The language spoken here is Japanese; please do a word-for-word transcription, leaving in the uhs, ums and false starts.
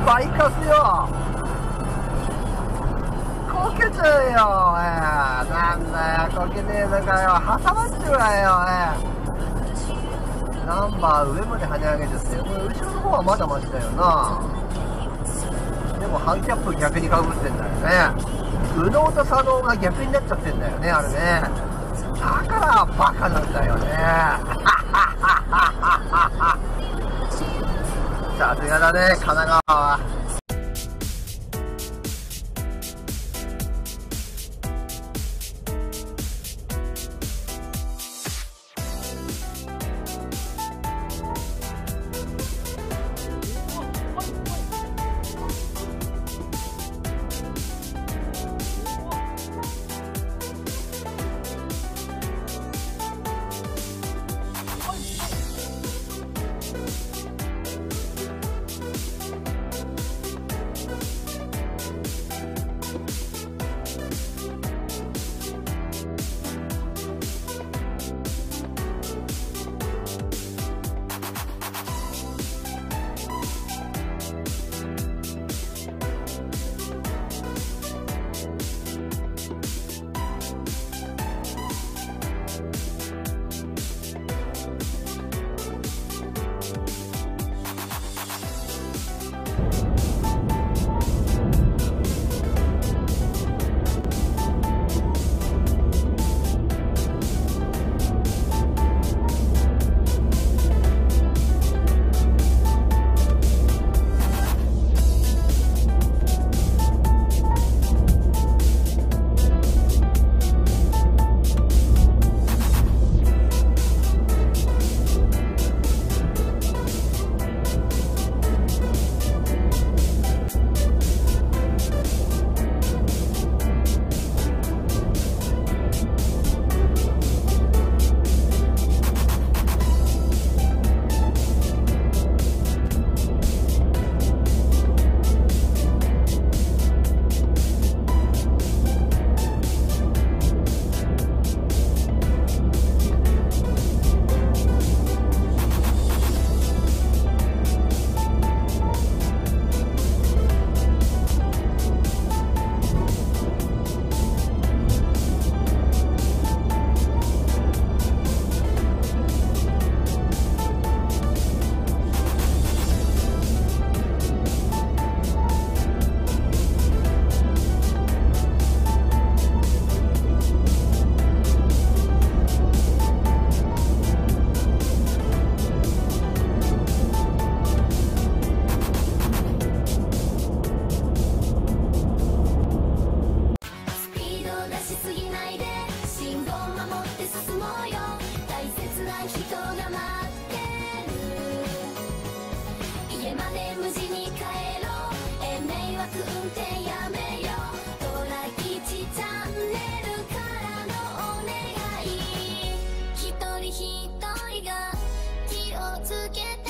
バイカスよ。こけちゃうよ、おい。なんだよ、こけねえのかよ。挟まっちゃうわよ、おい。ナンバー上まで跳ね上げちゃって、これ後ろの方はまだマシだよな。でもハンキャップ逆にかぶってんだよね。右脳と左脳が逆になっちゃってんだよね、あれね。だからバカなんだよね。さすがだね、神奈川は。 一人が気をつけて